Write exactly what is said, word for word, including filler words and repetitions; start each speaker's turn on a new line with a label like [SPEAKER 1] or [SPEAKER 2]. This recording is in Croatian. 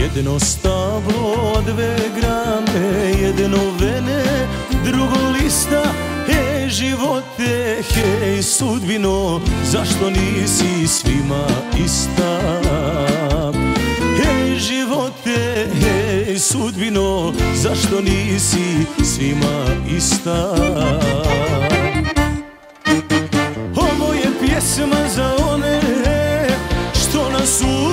[SPEAKER 1] Jedno stablo, dve grane, jedno vene, drugo lista. Hej živote, hej sudbino, zašto nisi svima ista? Hej živote, hej sudbino, zašto nisi svima ista? Ovo je pjesma za one što nas u